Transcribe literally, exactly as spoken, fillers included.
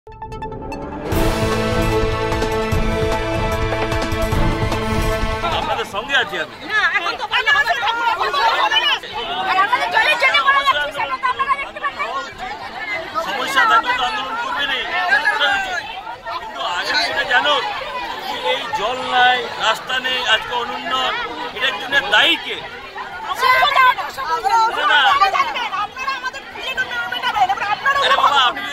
আপনাদের সঙ্গে আছি আমি। সমস্যা থাকলে তো আন্দোলন করবে নেই, কিন্তু আগে সেটা জানো এই জল নাই, রাস্তা নেই, আজকে অনুন্নয়ন, এটার জন্য দায়ী কে? আরে বাবা, আপনি